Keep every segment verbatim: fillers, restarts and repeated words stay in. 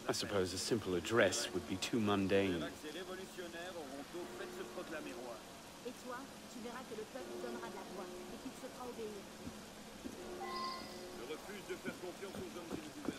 I suppose a simple address would be too mundane. Et toi, tu verras que le peuple donnera de la voix et qu'il se fera obéir. Je refuse de faire confiance aux hommes qui nous gouvernent.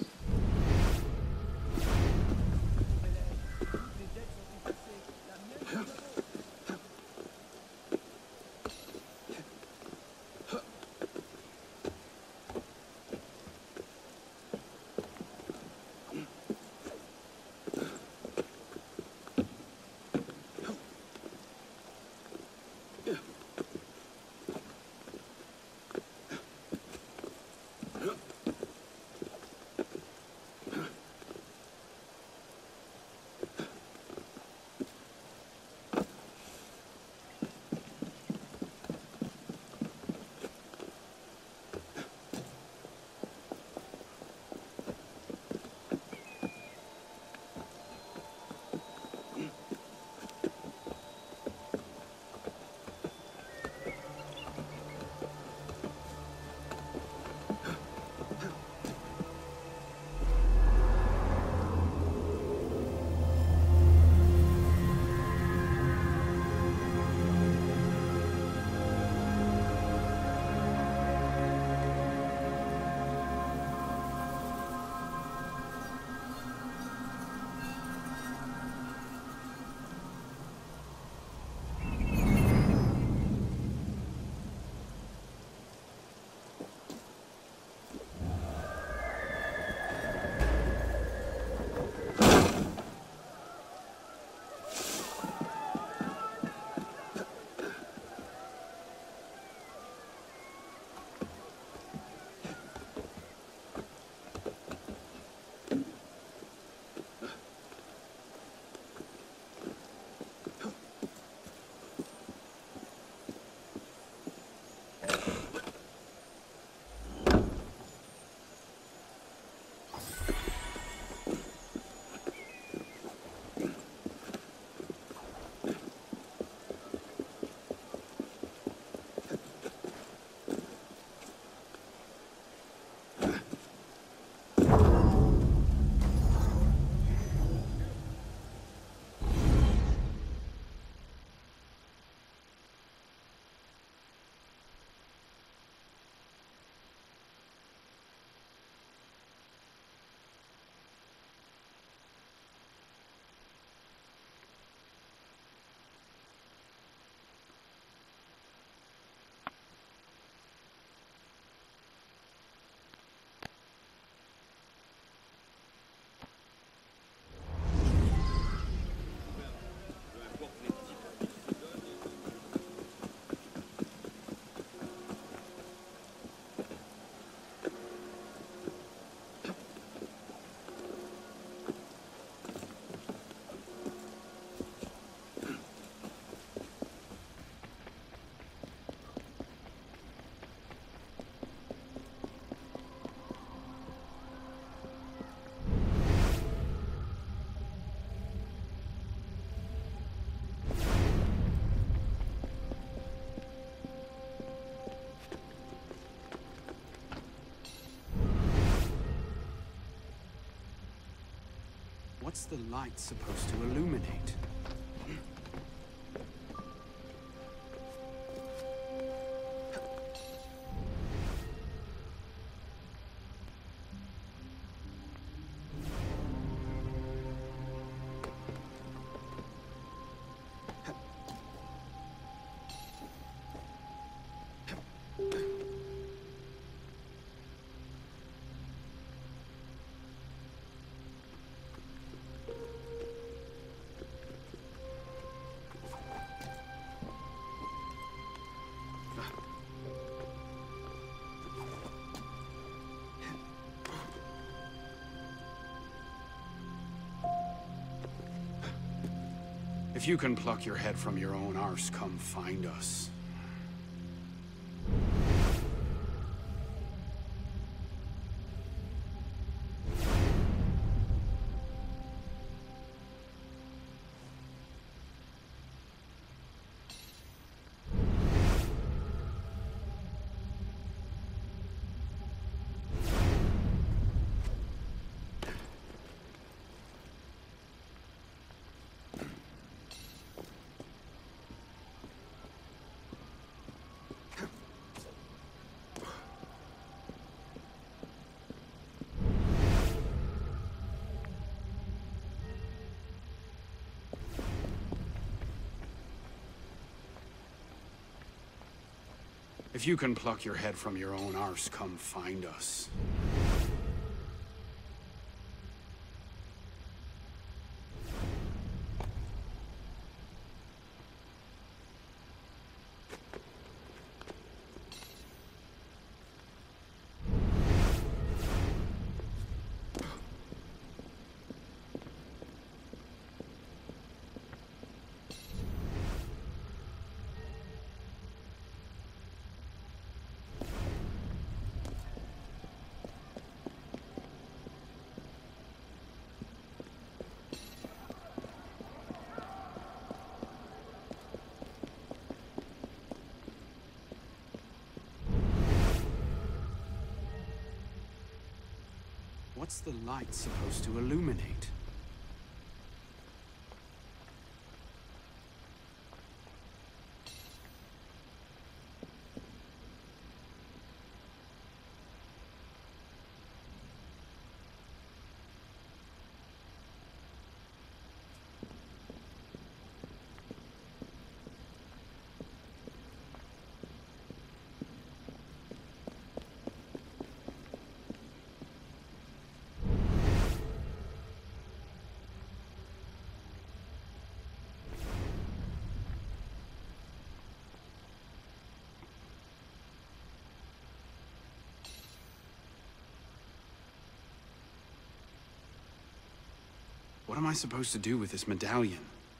What's the light supposed to illuminate? If you can pluck your head from your own arse, come find us. If you can pluck your head from your own arse, come find us. What's the light supposed to illuminate? What am I supposed to do with this medallion?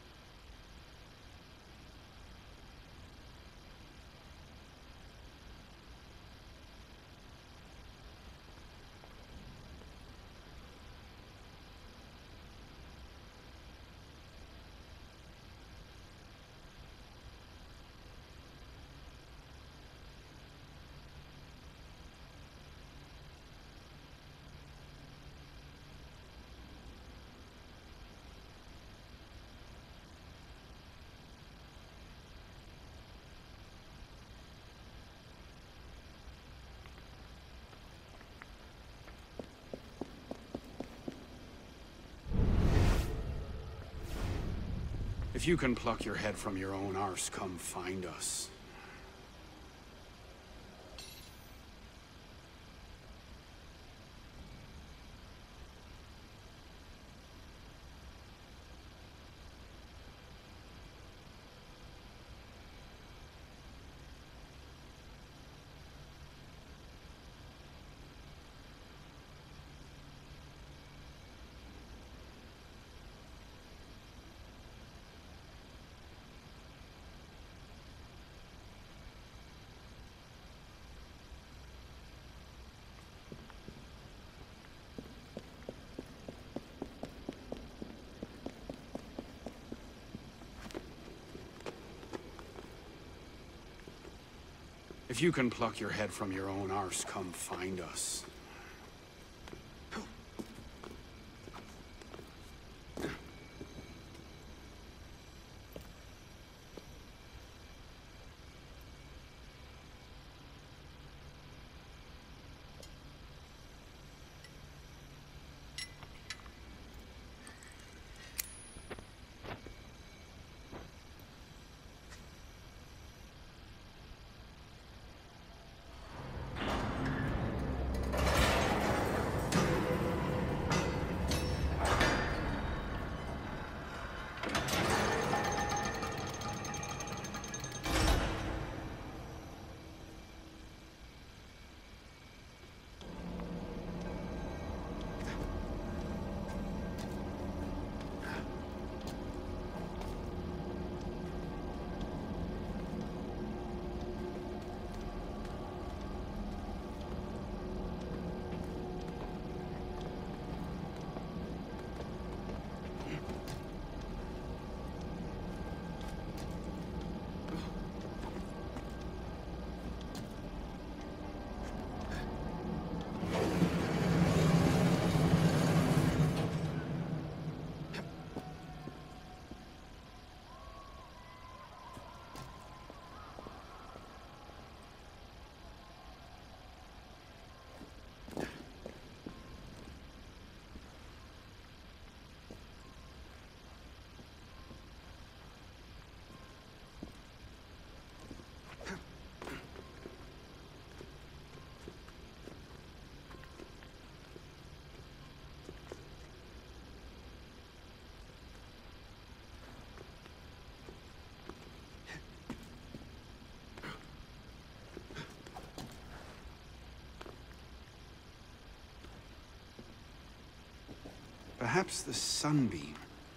If you can pluck your head from your own arse, come find us. If you can pluck your head from your own arse, come find us. Perhaps the sunbeam.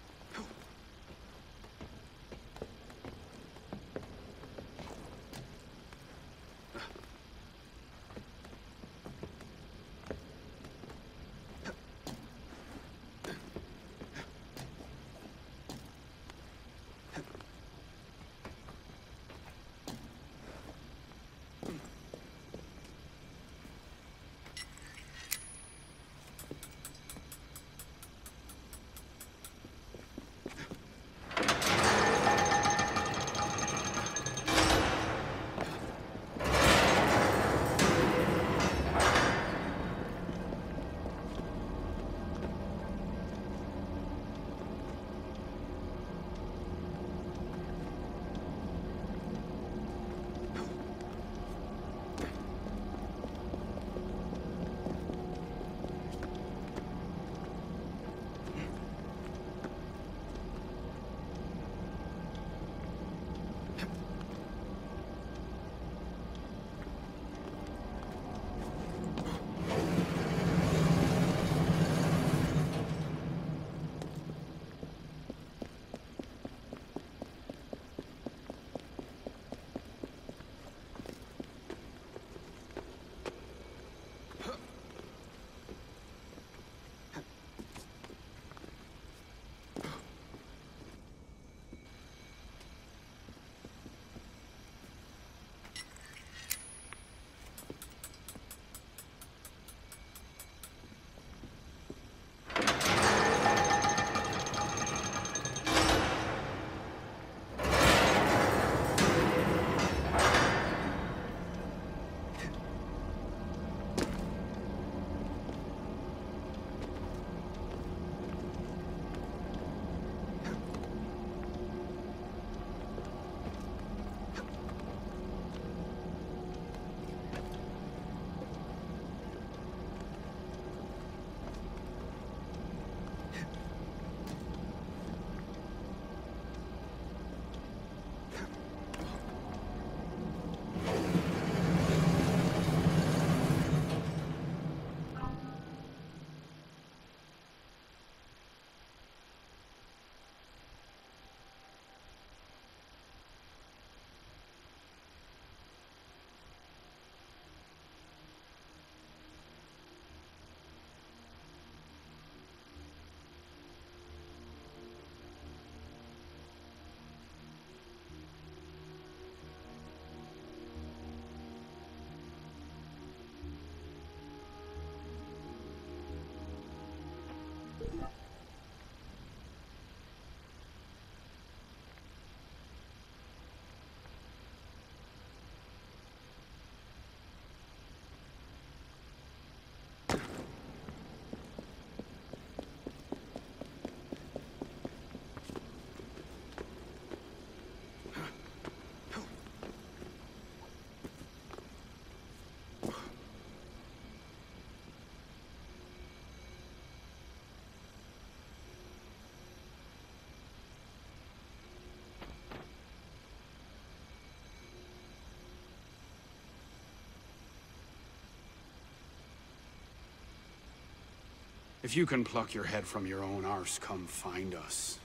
If you can pluck your head from your own arse, come find us.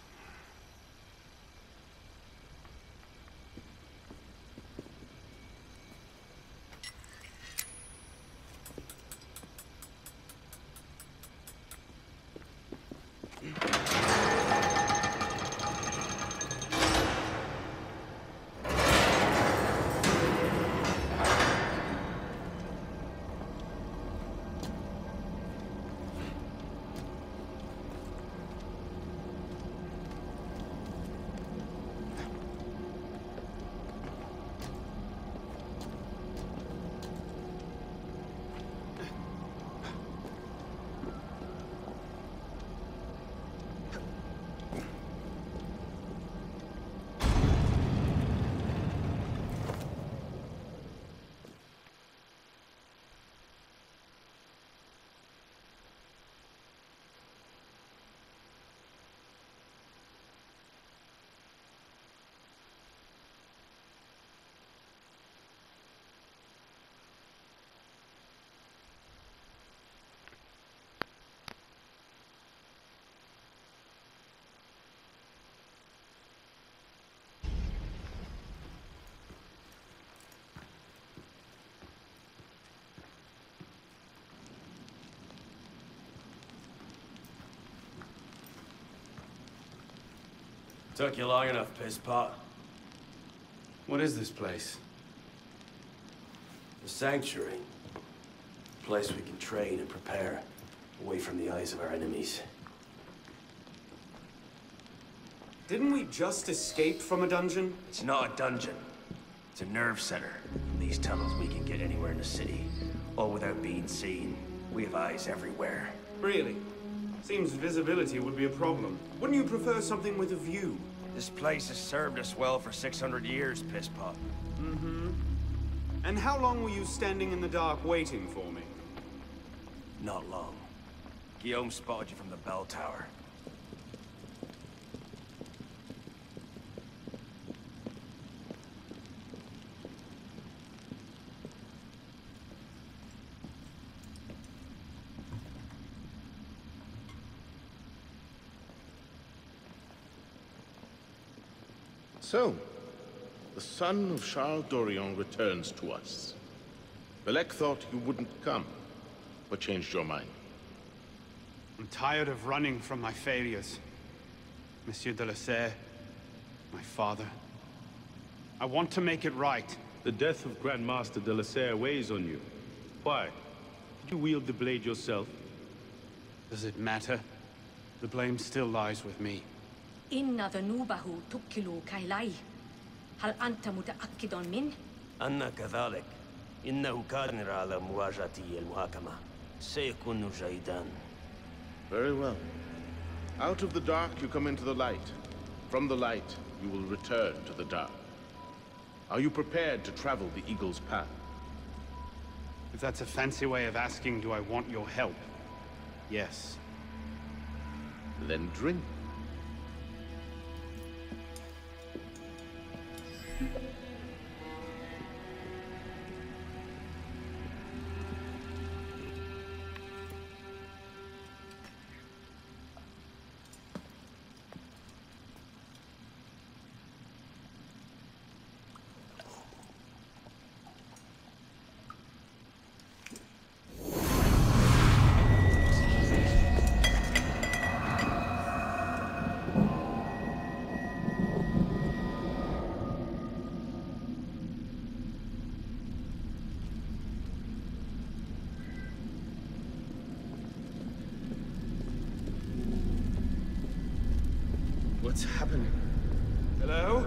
Took you long enough, pisspot. What is this place? The Sanctuary. A place we can train and prepare, away from the eyes of our enemies. Didn't we just escape from a dungeon? It's not a dungeon. It's a nerve center. From these tunnels, we can get anywhere in the city, all without being seen. We have eyes everywhere. Really? Seems visibility would be a problem. Wouldn't you prefer something with a view? This place has served us well for six hundred years, pisspot. Mm-hmm. And how long were you standing in the dark waiting for me? Not long. Guillaume spotted you from the bell tower. So, the son of Charles Dorion returns to us. Belek thought you wouldn't come, but changed your mind. I'm tired of running from my failures. Monsieur de la Serre, my father. I want to make it right. The death of Grandmaster de la Serre weighs on you. Why? Did you wield the blade yourself? Does it matter? The blame still lies with me. إن ذنوبه تكل كيلاي. هل أنت متأكد منه؟ أنا كذلك. إنه قادر على مواجهة المحاكمة. سيكون جيدا. Very well. Out of the dark you come into the light. From the light you will return to the dark. Are you prepared to travel the Eagle's path? If that's a fancy way of asking, do I want your help? Yes. Then drink. What's happening? Hello?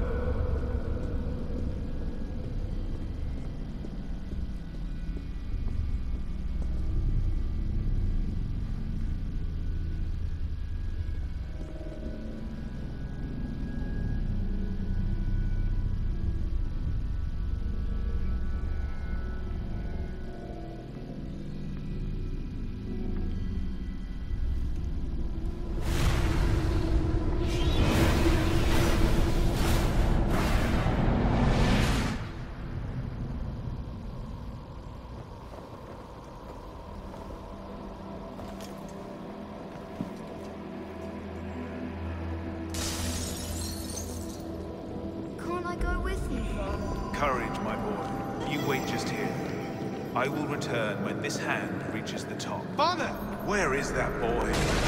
Courage, my boy. You wait just here. I will return when this hand reaches the top. Father! Where is that boy?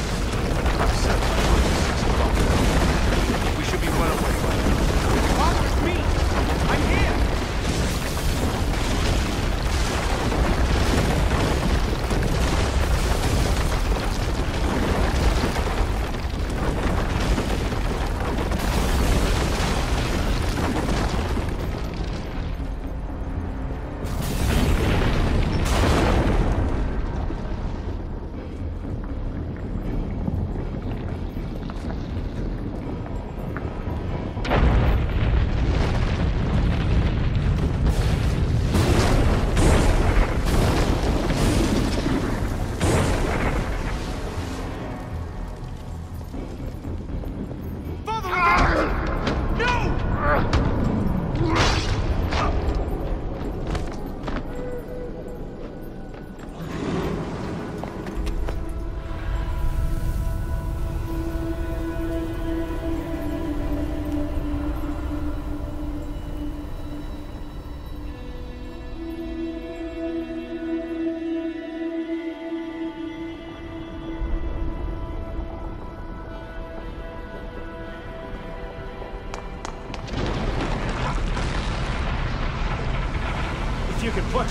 We should be well away by now. Father, it's me! I'm here!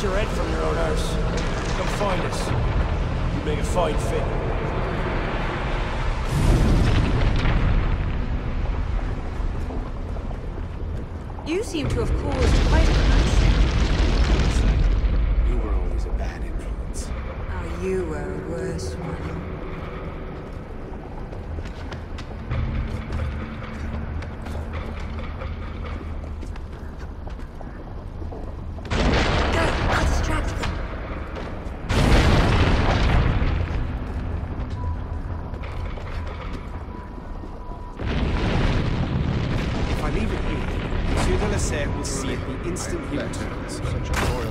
your head from your own house. Come find us. You make a fine fit. You seem to have caused quite a commotion. You were always a bad influence. Oh, you were a worse one. Will see it the instant he returns. Such a loyal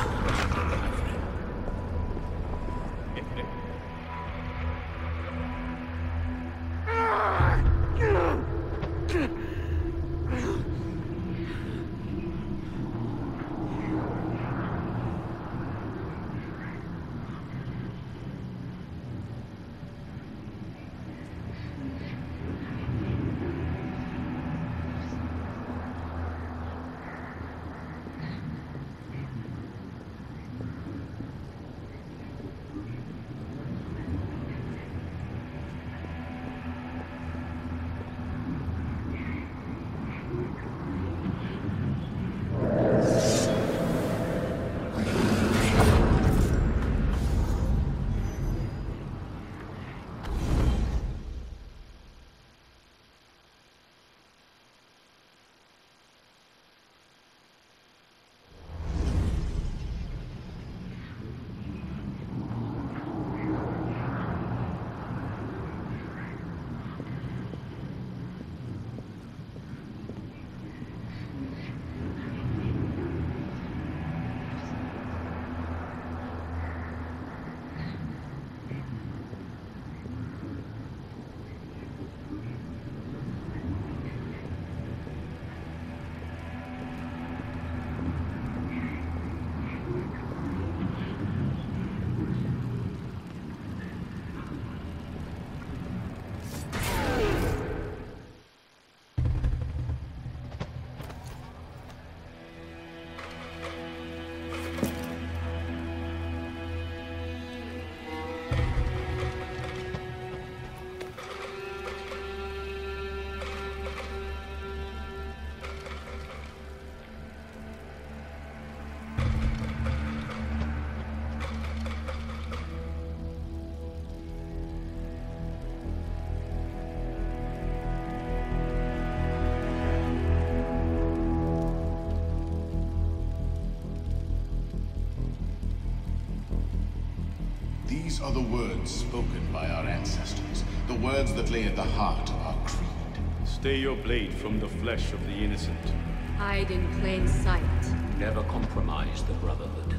These are the words spoken by our ancestors, the words that lay at the heart of our creed. Stay your blade from the flesh of the innocent. Hide in plain sight. Never compromise the Brotherhood.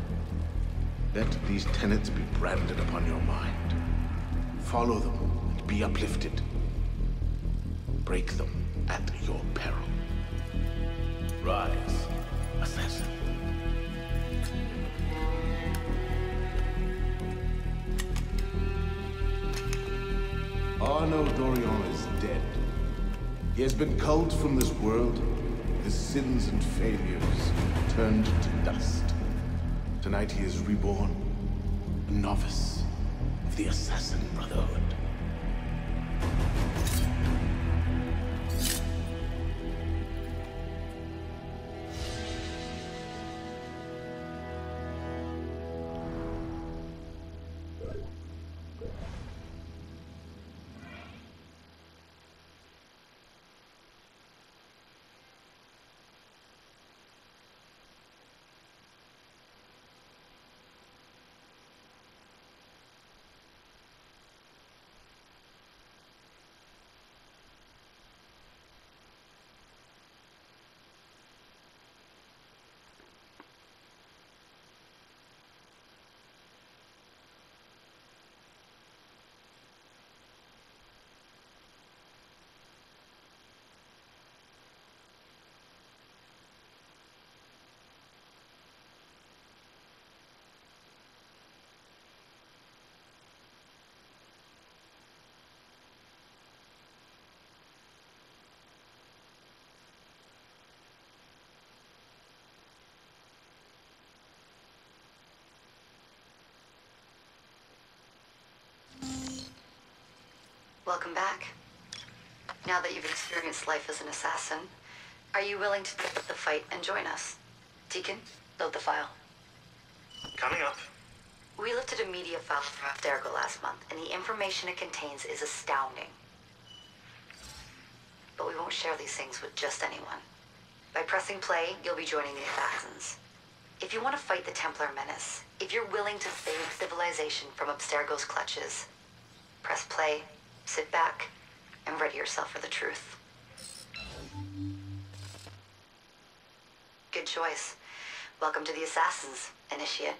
Let these tenets be branded upon your mind. Follow them and be uplifted. Break them at your peril. Rise, assassin. Arnaud Dorian is dead. He has been culled from this world, his sins and failures turned to dust. Tonight he is reborn, a novice of the Assassin Brotherhood. Welcome back. Now that you've experienced life as an assassin, are you willing to take up the fight and join us? Deacon, load the file. Coming up. We lifted a media file from Abstergo last month, and the information it contains is astounding. But we won't share these things with just anyone. By pressing play, you'll be joining the Assassins. If you want to fight the Templar menace, if you're willing to save civilization from Abstergo's clutches, press play, sit back, and ready yourself for the truth. Good choice. Welcome to the Assassins, Initiate.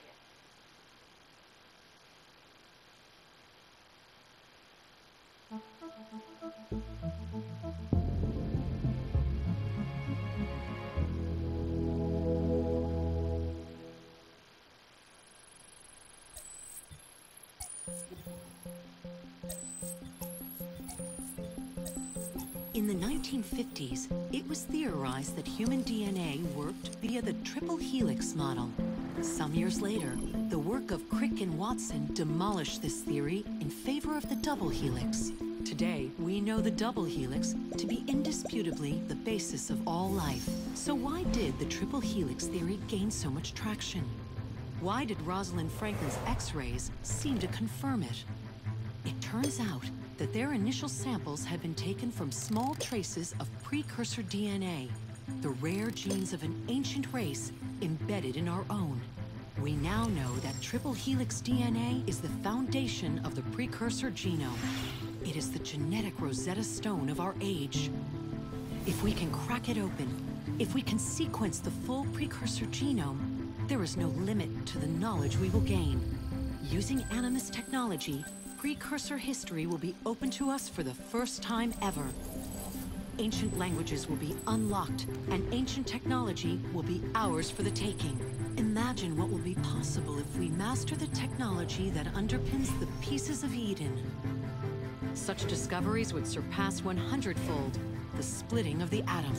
In the nineteen fifties, it was theorized that human D N A worked via the triple helix model. Some years later, the work of Crick and Watson demolished this theory in favor of the double helix. Today, we know the double helix to be indisputably the basis of all life. So why did the triple helix theory gain so much traction? Why did Rosalind Franklin's X-rays seem to confirm it? It turns out that their initial samples had been taken from small traces of precursor D N A, the rare genes of an ancient race embedded in our own. We now know that triple helix D N A is the foundation of the precursor genome. It is the genetic Rosetta Stone of our age. If we can crack it open, if we can sequence the full precursor genome, there is no limit to the knowledge we will gain. Using Animus technology, precursor history will be open to us for the first time ever. Ancient languages will be unlocked, and ancient technology will be ours for the taking. Imagine what will be possible if we master the technology that underpins the pieces of Eden. Such discoveries would surpass one hundred-fold the splitting of the atom.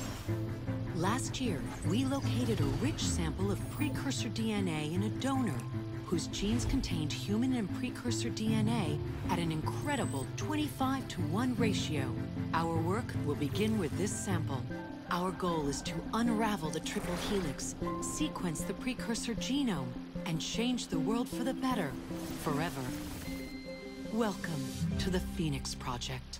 Last year, we located a rich sample of precursor D N A in a donor whose genes contained human and precursor D N A at an incredible twenty-five to one ratio. Our work will begin with this sample. Our goal is to unravel the triple helix, sequence the precursor genome, and change the world for the better, forever. Welcome to the Phoenix Project.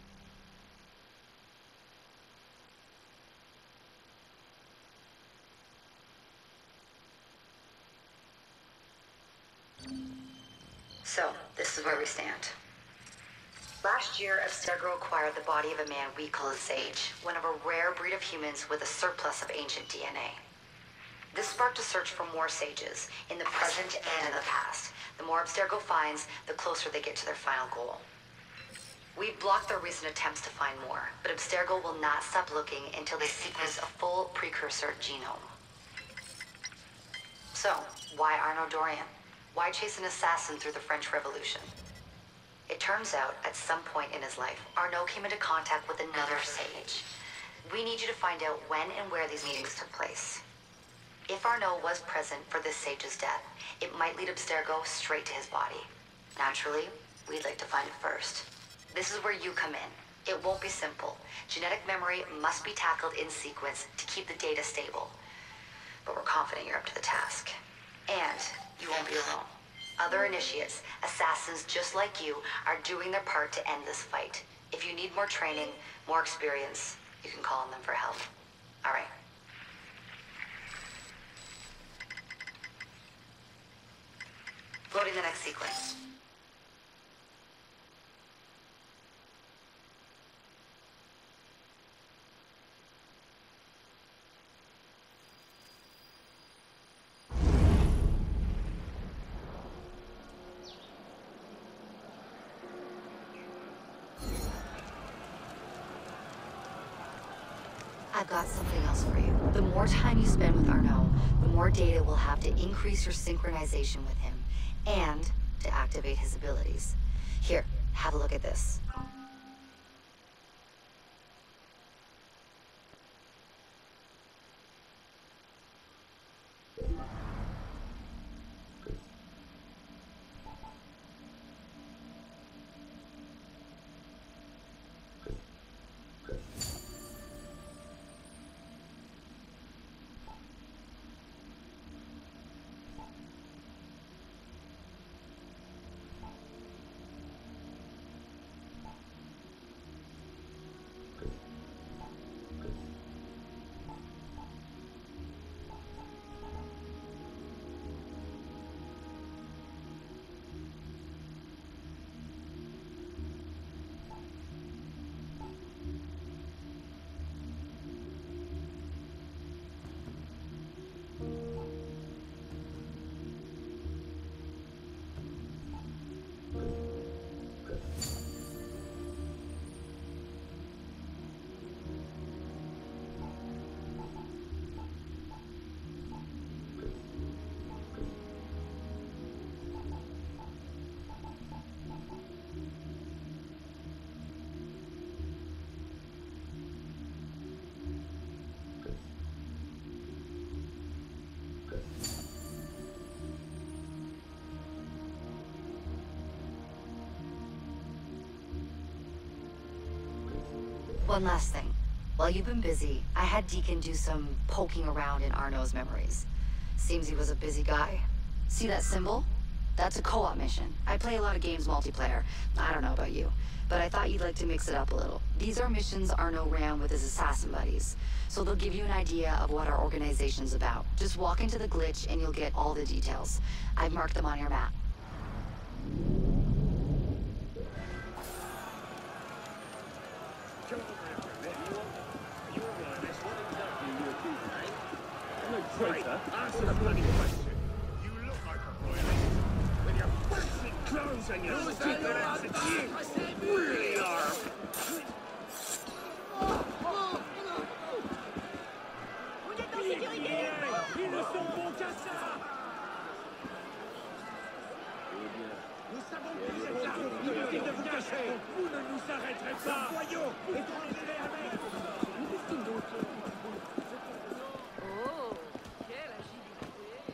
So, this is where we stand. Last year, Abstergo acquired the body of a man we call a Sage, one of a rare breed of humans with a surplus of ancient D N A. This sparked a search for more Sages, in the present and in the past. The more Abstergo finds, the closer they get to their final goal. We've blocked their recent attempts to find more, but Abstergo will not stop looking until they sequence a full precursor genome. So, why Arnaud Dorian? Why chase an assassin through the French Revolution? It turns out, at some point in his life, Arnaud came into contact with another Sage. We need you to find out when and where these meetings took place. If Arnaud was present for this Sage's death, it might lead Abstergo straight to his body. Naturally, we'd like to find it first. This is where you come in. It won't be simple. Genetic memory must be tackled in sequence to keep the data stable. But we're confident you're up to the task. And you won't be alone. Other initiates, assassins just like you, are doing their part to end this fight. If you need more training, more experience, you can call on them for help. All right. Loading the next sequence. I've got something else for you. The more time you spend with Arnaud, the more data we'll have to increase your synchronization with him, and to activate his abilities. Here, have a look at this. One last thing. While you've been busy, I had Deacon do some poking around in Arno's memories. Seems he was a busy guy. See that symbol? That's a co-op mission. I play a lot of games multiplayer. I don't know about you, but I thought you'd like to mix it up a little. These are missions Arno ran with his assassin buddies, so they'll give you an idea of what our organization's about. Just walk into the glitch and you'll get all the details. I've marked them on your map. Traitor, answer the bloody question. You look like a royalist. With your bullshit clothes and your stupid attitude. You really are. Vous êtes en sécurité? Ils ne sont bons qu'à ça. Nous savons que vous êtes là. Inutile de vous cacher. Vous ne nous arrêterez pas. Voyons. Étrangers avec. Oh, quelle agilité!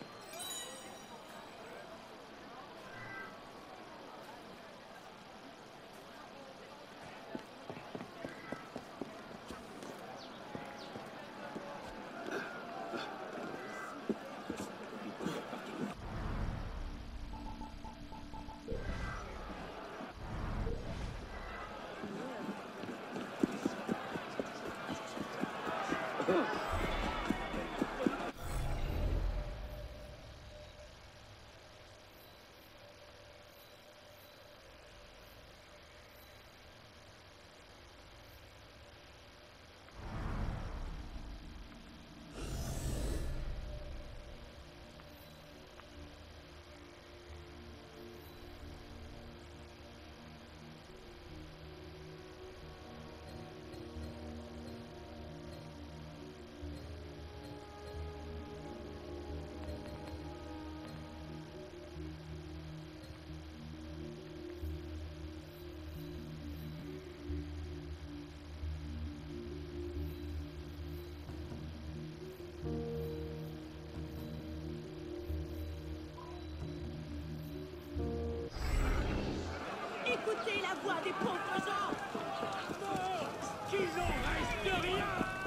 Écoutez la voix des pauvres gens. Non, qu'ils en reste rien.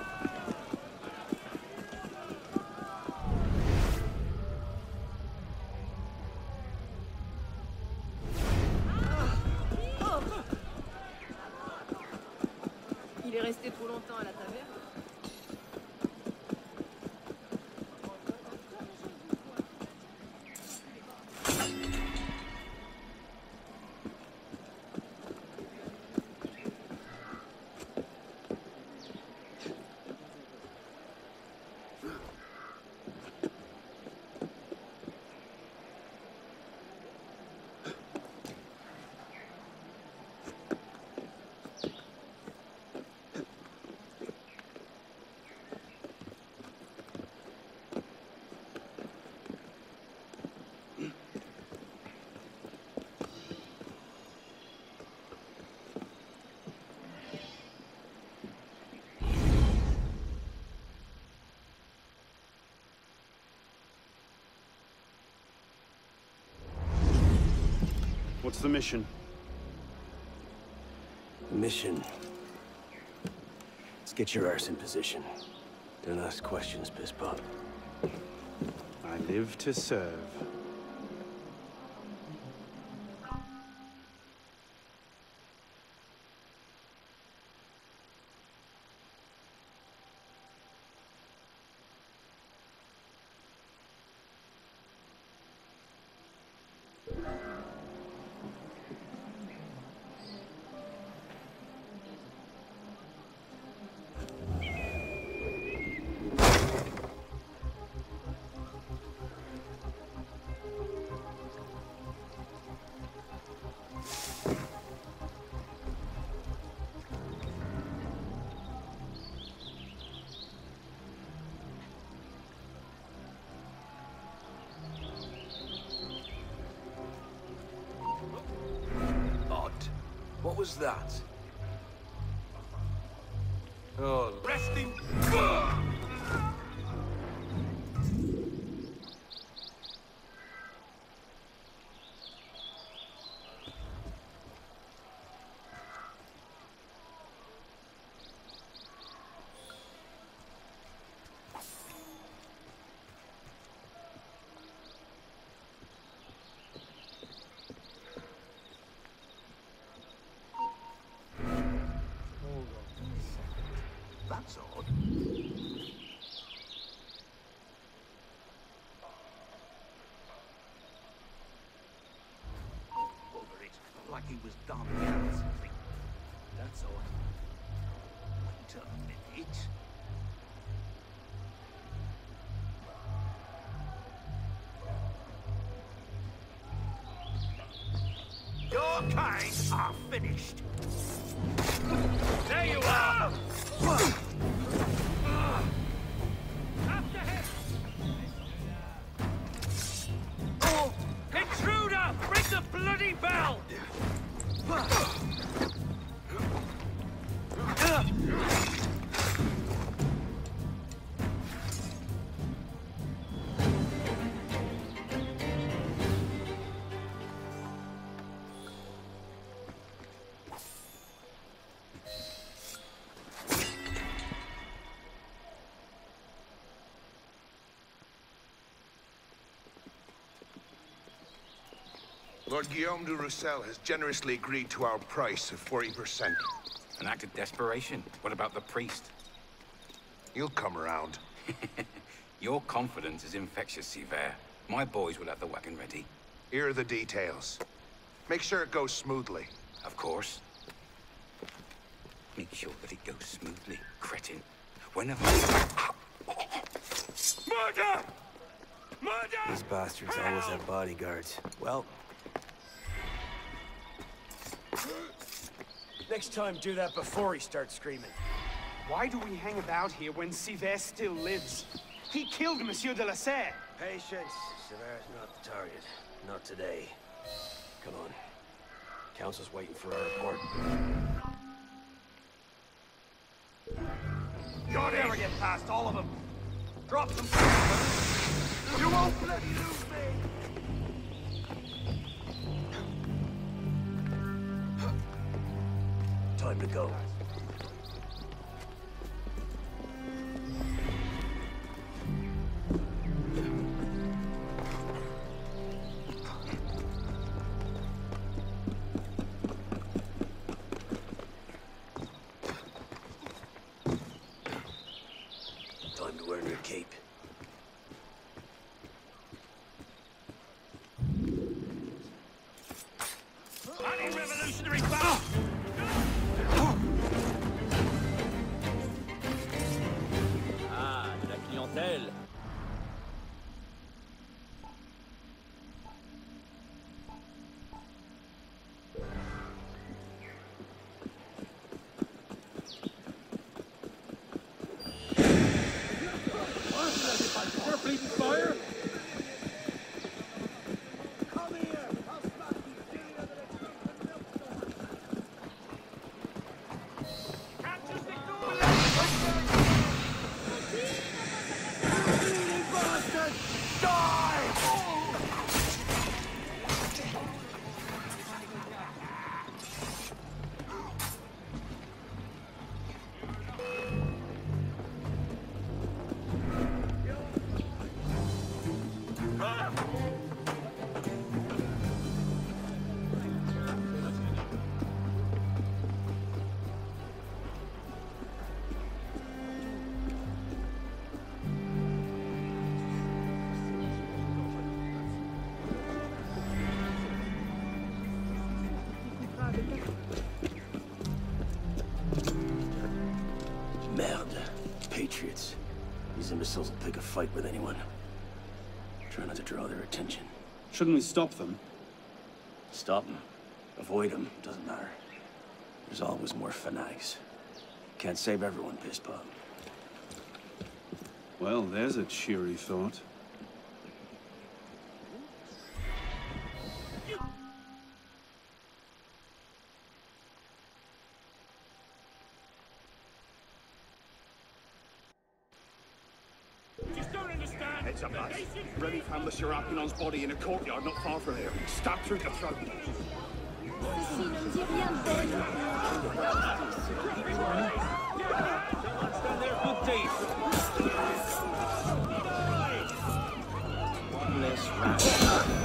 Il est resté trop longtemps à la taverne. What's the mission? Mission. Let's get your arse in position. Don't ask questions, piss pop. I live to serve. What was that? Oh, resting. like he was done with something. That's all. Wait a minute. Your kind are finished. There you are! After him! Oh, intruder! Ring the bloody bell! Lord Guillaume de Roussel has generously agreed to our price of forty percent. An act of desperation? What about the priest? He'll come around. Your confidence is infectious, Sivert. My boys will have the wagon ready. Here are the details. Make sure it goes smoothly. Of course. Make sure that it goes smoothly, cretin. Whenever... Murder! Murder! These bastards always have bodyguards. Well... next time, do that before he starts screaming. Why do we hang about here when Sivert still lives? He killed Monsieur de la Serre. Patience. Sivert's not the target. Not today. Come on. Council's waiting for our report. You'll never get past all of them. Drop some... You won't bloody lose me! Time to go. Time to wear your cape. Anti-revolutionary power! clientèle. Fire! Merde. Patriots. These imbeciles will pick a fight with anyone. Try not to draw their attention. Shouldn't we stop them? Stop them. Avoid them. Doesn't matter. There's always more fanatics. Can't save everyone, Pisspop. Well, there's a cheery thought. Just don't understand. Heads up, lads. Ready found the Serapimon's body in a courtyard not far from here. Stabbed through the throat. Ceci ne me dit rien de bon. Stand there, good deed. One less rat.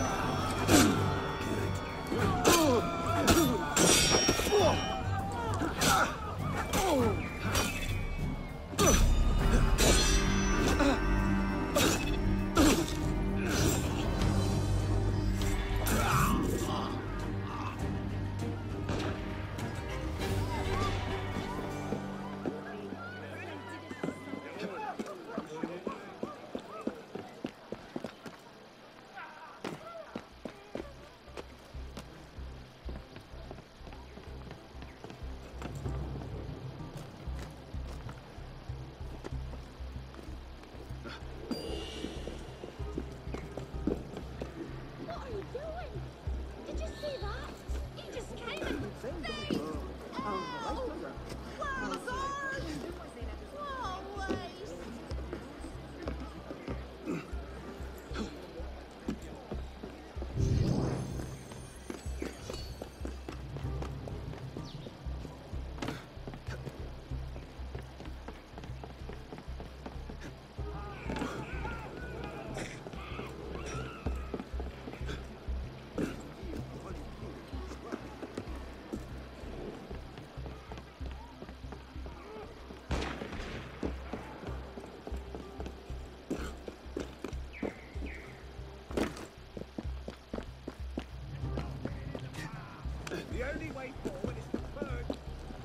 The only way forward is to purge.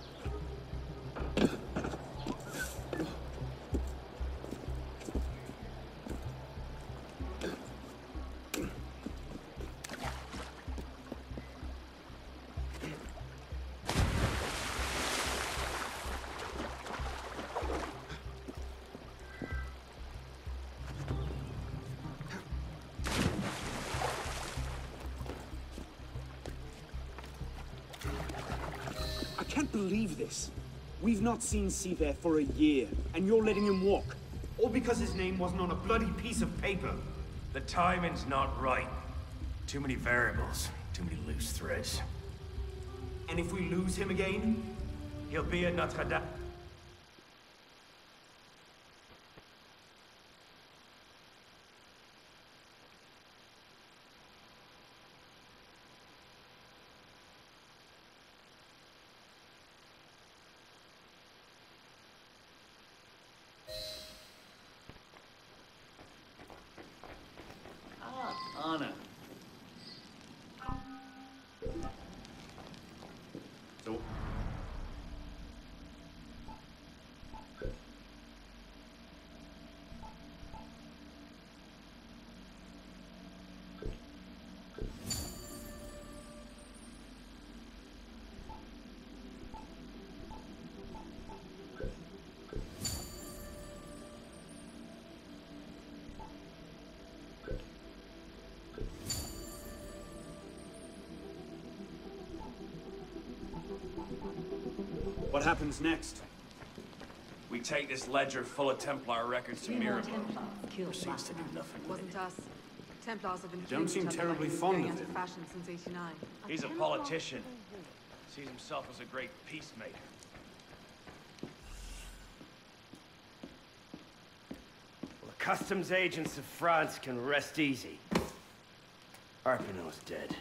I can't believe this. We've not seen Seaver for a year, and you're letting him walk. All because his name wasn't on a bloody piece of paper. The timing's not right. Too many variables, too many loose threads. And if we lose him again? He'll be at Notre Dame. Anna. So... What happens next? We take this ledger full of Templar records to Three more Mirabeau. Templars killed Proceeds to do last nothing with Wasn't us. Templars have been Don't seem killing each other terribly like fond going of out him. fashion since eighty-nine. He's a politician. Sees himself as a great peacemaker. Well, the customs agents of France can rest easy. Arpinot's dead.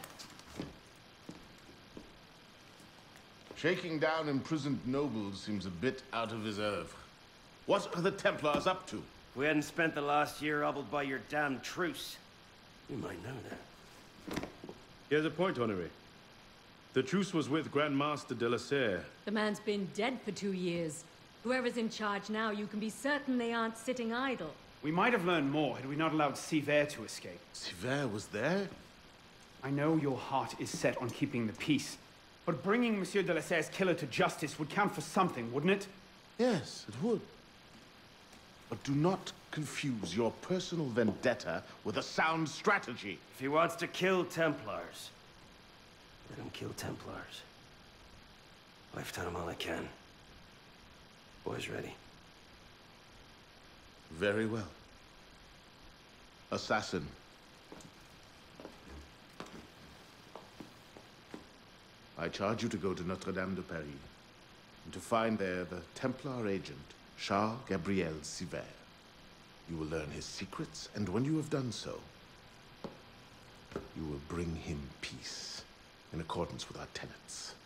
Shaking down imprisoned nobles seems a bit out of his oeuvre. What are the Templars up to? If we hadn't spent the last year hobbled by your damn truce, we might know that. Here's a point, Honoré. The truce was with Grand Master de la Serre. The man's been dead for two years. Whoever's in charge now, you can be certain they aren't sitting idle. We might have learned more had we not allowed Seaver to escape. Seaver was there? I know your heart is set on keeping the peace, but bringing Monsieur de la Serre's killer to justice would count for something, wouldn't it? Yes, it would. But do not confuse your personal vendetta with a sound strategy. If he wants to kill Templars, let him kill Templars. Lifetime all I can. Boys ready. Very well. Assassin. I charge you to go to Notre Dame de Paris and to find there the Templar agent, Charles Gabriel Seaver. You will learn his secrets, and when you have done so, you will bring him peace in accordance with our tenets.